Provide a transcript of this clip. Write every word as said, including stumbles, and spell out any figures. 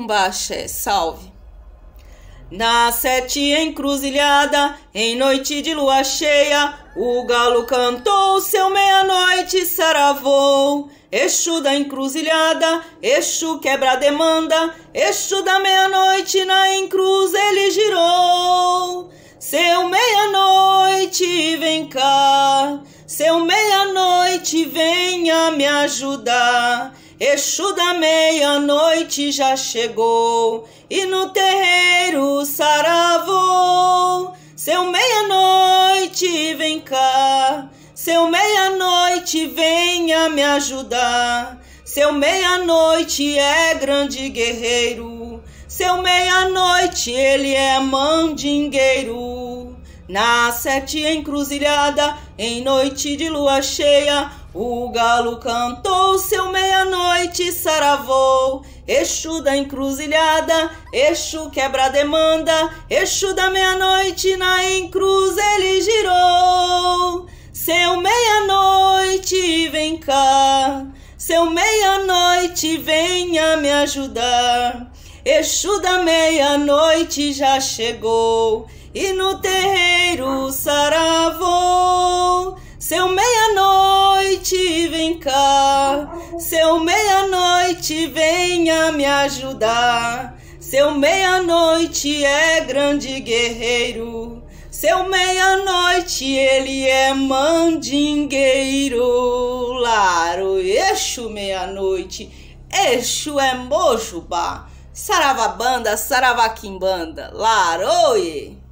Zabumba Axé, salve. Na sete encruzilhada, em noite de lua cheia, o galo cantou seu meia-noite saravou. Exu da encruzilhada, Exu quebra-demanda, Exu da meia-noite na encruz ele girou. Seu meia-noite vem cá, seu meia-noite venha me ajudar. Exu da meia-noite já chegou e no terreiro saravou. Seu meia-noite vem cá, seu meia-noite venha me ajudar. Seu meia-noite é grande guerreiro, seu meia-noite ele é mandingueiro. Na sete encruzilhada, em noite de lua cheia, o galo cantou seu meia-noite saravou. Exu da encruzilhada, Exu quebra-demanda, Exu da meia-noite na encruz ele girou. Seu meia-noite vem cá, seu meia-noite venha me ajudar. Exu da meia-noite já chegou e no terreiro saravou. Seu meia-noite vem cá, seu meia-noite venha me ajudar. Seu meia-noite é grande guerreiro, seu meia-noite ele é mandingueiro. Laro, Exu meia-noite, Exu é Mojubá. Saravabanda, Saravaquimbanda, Laroie.